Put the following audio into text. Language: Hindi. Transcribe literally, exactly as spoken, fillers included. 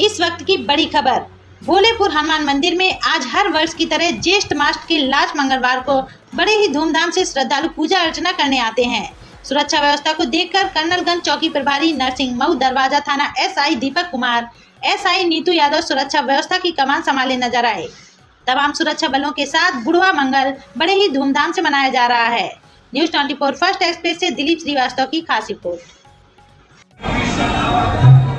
इस वक्त की बड़ी खबर। भोलेपुर हनुमान मंदिर में आज हर वर्ष की तरह ज्येष्ठ मास के लास्ट मंगलवार को बड़े ही धूमधाम से श्रद्धालु पूजा अर्चना करने आते हैं। सुरक्षा व्यवस्था को देखकर कर्नलगंज चौकी प्रभारी नरसिंह मऊ, दरवाजा थाना एसआई दीपक कुमार, एसआई नीतू यादव सुरक्षा व्यवस्था की कमान संभाले नजर आए। तमाम सुरक्षा बलों के साथ बुढ़वा मंगल बड़े ही धूमधाम से मनाया जा रहा है। न्यूज चौबीस फर्स्ट एक्सप्रेस से दिलीप श्रीवास्तव की खास रिपोर्ट।